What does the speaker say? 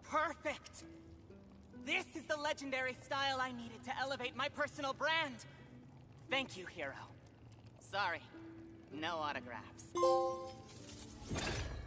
Perfect! This is the legendary style I needed to elevate my personal brand. Thank you, hero. Sorry, no autographs.